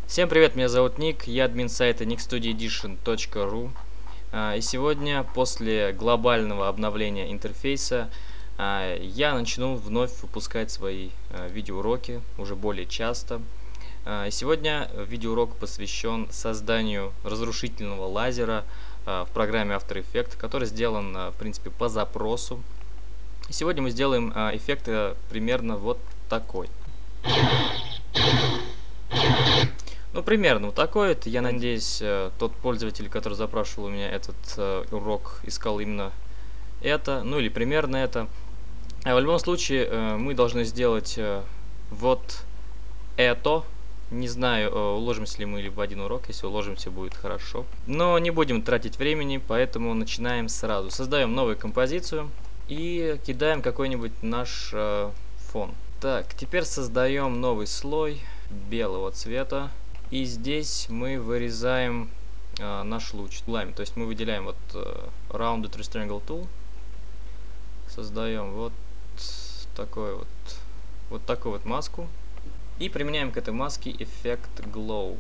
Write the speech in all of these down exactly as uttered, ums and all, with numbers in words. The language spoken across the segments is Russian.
Всем привет, меня зовут Ник, я админ сайта ник студио эдишн точка ру. И сегодня, после глобального обновления интерфейса, я начну вновь выпускать свои видеоуроки уже более часто. И сегодня видеоурок посвящен созданию разрушительного лазера в программе After Effects, который сделан, в принципе, по запросу. И сегодня мы сделаем эффект примерно вот такой. Ну, примерно вот такой. Это, я надеюсь, тот пользователь, который запрашивал у меня этот э, урок, искал именно это, ну или примерно это. А в любом случае, э, мы должны сделать э, вот это. Не знаю, э, уложимся ли мы ли в один урок. Если уложимся, будет хорошо. Но не будем тратить времени, поэтому начинаем сразу. Создаем новую композицию и кидаем какой-нибудь наш э, фон. Так, теперь создаем новый слой белого цвета. И здесь мы вырезаем э, наш луч лами. То есть мы выделяем вот э, Rounded Rectangle Tool. Создаем вот такой вот, вот такую вот маску. И применяем к этой маске эффект Glow.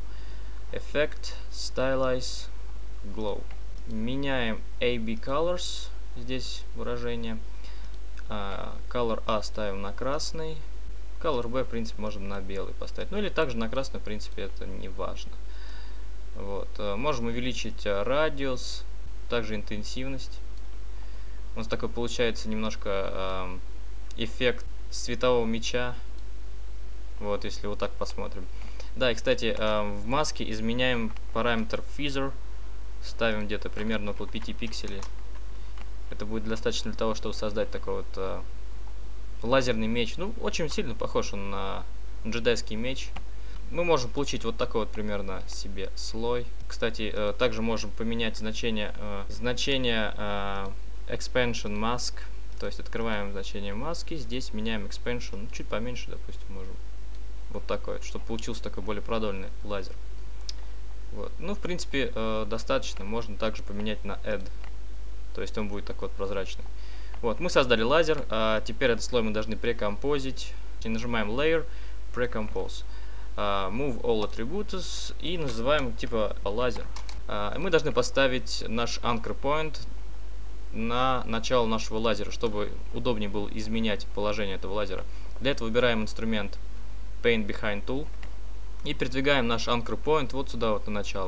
Эффект Stylize Glow. Меняем эй би Colors. Здесь выражение. Uh, color A ставим на красный. Color B, в принципе, можем на белый поставить. Ну или также на красный, в принципе, это не важно. Вот. Можем увеличить радиус, также интенсивность. У нас такой получается немножко э, эффект светового мяча. Вот, если вот так посмотрим. Да, и, кстати, э, в маске изменяем параметр Feather. Ставим где-то примерно около пяти пикселей. Это будет достаточно для того, чтобы создать такой вот э, лазерный меч. Ну, очень сильно похож он на джедайский меч. Мы можем получить вот такой вот примерно себе слой. Кстати, э, также можем поменять значение, э, значение э, Expansion Mask. То есть открываем значение маски. Здесь меняем Expansion. Ну, чуть поменьше, допустим, можем. Вот такой, чтобы получился такой более продольный лазер. Вот. Ну, в принципе, э, достаточно. Можно также поменять на Add. То есть он будет такой вот прозрачный. Вот, мы создали лазер, а теперь этот слой мы должны прекомпозить. И нажимаем Layer, Precompose. Uh, move all attributes и называем типа лазер. Uh, мы должны поставить наш anchor point на начало нашего лазера, чтобы удобнее было изменять положение этого лазера. Для этого выбираем инструмент Paint Behind Tool и передвигаем наш anchor point вот сюда вот на начало.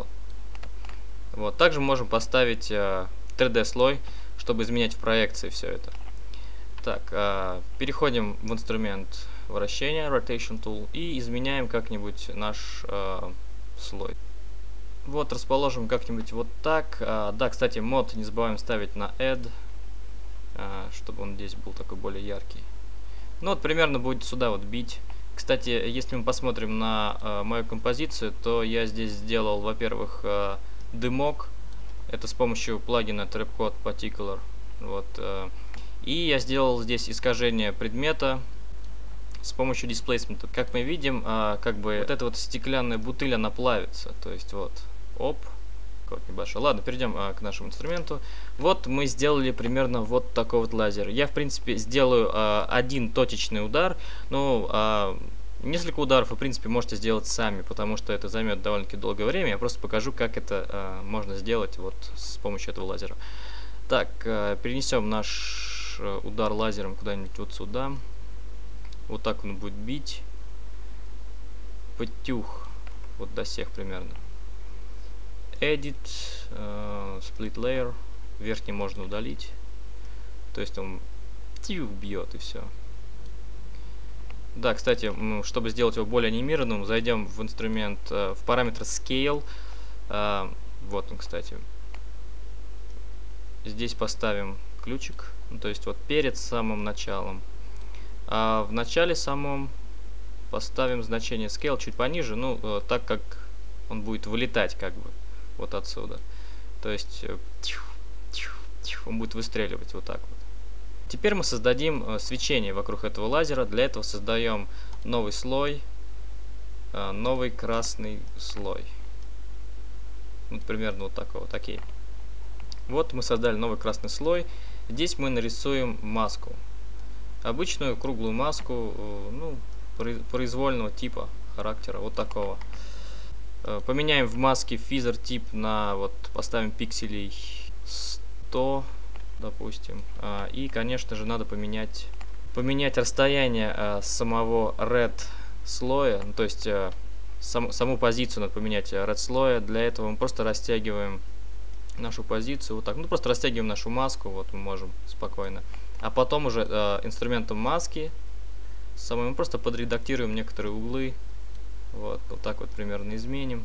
Вот. Также можем поставить uh, три дэ слой, чтобы изменять в проекции все это. Так, э, переходим в инструмент вращения, Rotation Tool, и изменяем как-нибудь наш э, слой. Вот, расположим как-нибудь вот так. Э, да, кстати, мод не забываем ставить на Add, э, чтобы он здесь был такой более яркий. Ну вот, примерно будет сюда вот бить. Кстати, если мы посмотрим на э, мою композицию, то я здесь сделал, во-первых, э, дымок. Это с помощью плагина Trapcode Particular. Вот, э, и я сделал здесь искажение предмета с помощью дисплейсмента. Как мы видим, э, как бы вот эта вот стеклянная бутыль, она плавится. То есть вот, оп, вот небольшой. Ладно, перейдем э, к нашему инструменту. Вот мы сделали примерно вот такой вот лазер. Я, в принципе, сделаю э, один точечный удар, но э, несколько ударов вы, в принципе, можете сделать сами, потому что это займет довольно-таки долгое время. Я просто покажу, как это э, можно сделать вот с помощью этого лазера. Так, э, перенесем наш э, удар лазером куда-нибудь вот сюда. Вот так он будет бить. Потюх. Вот до всех примерно. Edit, э, Split Layer. Верхний можно удалить. То есть он тюх бьет и все. Да, кстати, чтобы сделать его более анимированным, зайдем в инструмент, э, в параметр Scale. Э, вот он, кстати. Здесь поставим ключик, ну, то есть вот перед самым началом. А в начале самом поставим значение Scale чуть пониже, ну, э, так как он будет вылетать как бы вот отсюда. То есть э, он будет выстреливать вот так вот. Теперь мы создадим э, свечение вокруг этого лазера. Для этого создаем новый слой, э, новый красный слой. Вот примерно вот такого, вот, окей. Вот мы создали новый красный слой. Здесь мы нарисуем маску. Обычную круглую маску, э, ну, произвольного типа, характера, вот такого. Э, поменяем в маске физер тип на, вот, поставим пикселей сто, допустим. Э, и, конечно же, надо поменять, поменять расстояние э, самого red слоя, ну, то есть э, сам, саму позицию надо поменять red слоя. Для этого мы просто растягиваем нашу позицию вот так, ну, просто растягиваем нашу маску, вот мы можем спокойно. А потом уже э, инструментом маски самой мы просто подредактируем некоторые углы. Вот, вот так вот примерно изменим.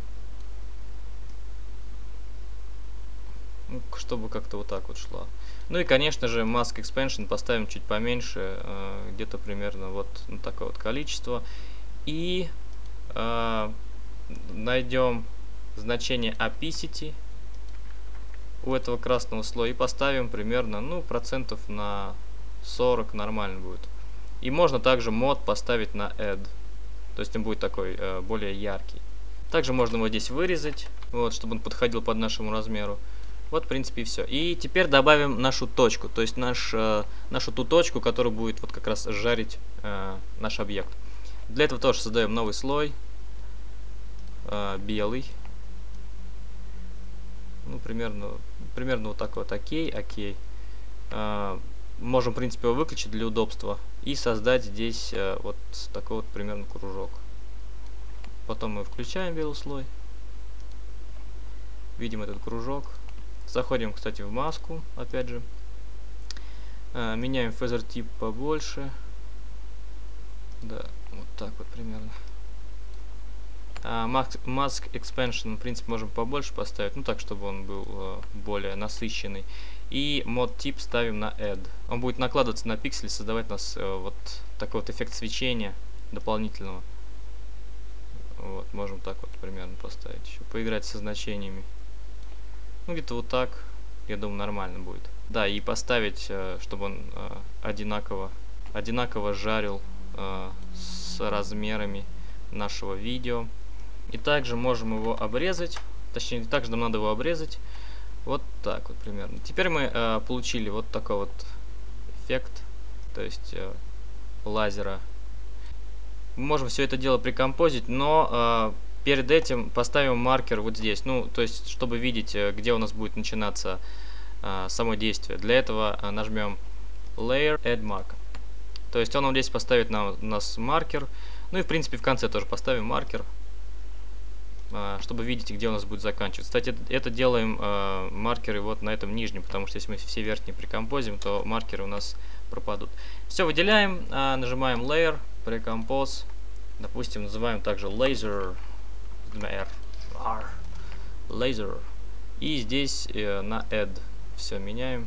Ну, чтобы как-то вот так вот шла. Ну и, конечно же, Mask Expansion поставим чуть поменьше, э, где-то примерно вот на такое вот количество. И э, найдем значение opacity у этого красного слоя и поставим примерно, ну, процентов на сорок нормально будет. И можно также мод поставить на add, то есть он будет такой э, более яркий. Также можно его здесь вырезать, вот, чтобы он подходил под нашему размеру. Вот, в принципе, и все. И теперь добавим нашу точку, то есть наш, э, нашу ту точку, которая будет вот как раз жарить э, наш объект. Для этого тоже создаем новый слой, э, белый. Ну, примерно, примерно вот такой вот, окей, окей. Э, можем, в принципе, его выключить для удобства и создать здесь э, вот такой вот примерно кружок. Потом мы включаем белый слой, видим этот кружок. Заходим, кстати, в маску, опять же. Э, меняем фезер тип побольше. Да, вот так вот примерно. А, Mask Expansion, в принципе, можем побольше поставить, ну так, чтобы он был э, более насыщенный. И мод тип ставим на add. Он будет накладываться на пиксель, создавать у нас э, вот такой вот эффект свечения дополнительного. Вот, можем так вот примерно поставить еще. Поиграть со значениями. Ну, где-то вот так, я думаю, нормально будет. Да, и поставить, э, чтобы он э, одинаково, одинаково жарил э, с размерами нашего видео. И также можем его обрезать, точнее, также нам надо его обрезать. Вот так вот примерно. Теперь мы э, получили вот такой вот эффект, то есть э, лазера. Мы можем все это дело прикомпозить, но э, перед этим поставим маркер вот здесь. Ну, то есть, чтобы видеть, э, где у нас будет начинаться э, само действие. Для этого э, нажмем Layer, Add Mark. То есть он вот здесь поставит нам, у нас маркер. Ну и в принципе в конце тоже поставим маркер, чтобы видеть, где у нас будет заканчиваться. Кстати, это делаем э, маркеры вот на этом нижнем, потому что если мы все верхние прикомпозим, то маркеры у нас пропадут. Все выделяем, э, нажимаем Layer, Precompose, допустим, называем также Laser, Laser, и здесь э, на Add все меняем.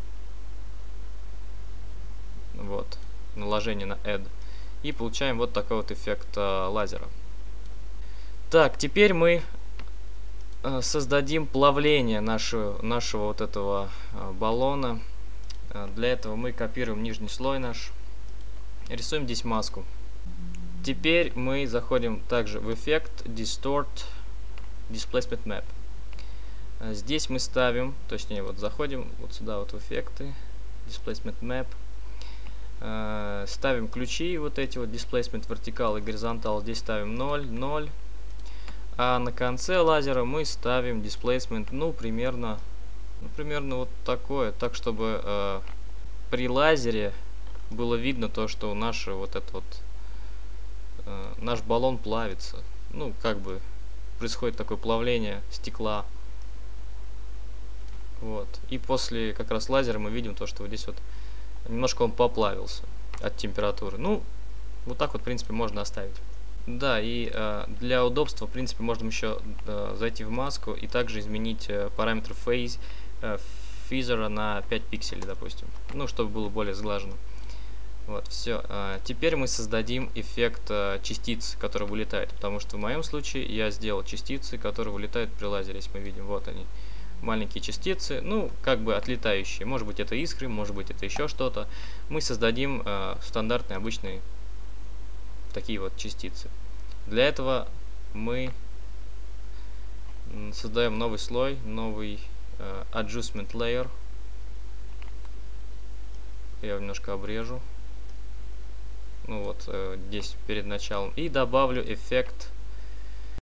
Вот, наложение на Add. И получаем вот такой вот эффект э, лазера. Так, теперь мы э, создадим плавление нашего, нашего вот этого э, баллона. Э, для этого мы копируем нижний слой наш. Рисуем здесь маску. Теперь мы заходим также в эффект Distort Displacement Map. Э, здесь мы ставим, точнее вот заходим вот сюда вот в эффекты Displacement Map. Э, ставим ключи вот эти вот Displacement Vertical и Horizontal. Здесь ставим ноль, ноль. А на конце лазера мы ставим displacement, ну, примерно, ну, примерно вот такое, так, чтобы э, при лазере было видно то, что наш вот этот вот, э, наш баллон плавится. Ну, как бы происходит такое плавление стекла. Вот. И после как раз лазера мы видим то, что вот здесь вот немножко он поплавился от температуры. Ну, вот так вот, в принципе, можно оставить. Да, и э, для удобства, в принципе, можно еще э, зайти в маску и также изменить э, параметр phase, э, физера на пять пикселей, допустим. Ну, чтобы было более сглажено. Вот, все. Э, теперь мы создадим эффект э, частиц, который вылетает. Потому что в моем случае я сделал частицы, которые вылетают при лазере, если мы видим. Вот они. Маленькие частицы, ну, как бы отлетающие. Может быть, это искры, может быть, это еще что-то. Мы создадим э, стандартные, обычные такие вот частицы. Для этого мы создаем новый слой, новый э, Adjustment Layer. Я его немножко обрежу. Ну вот, э, здесь перед началом. И добавлю эффект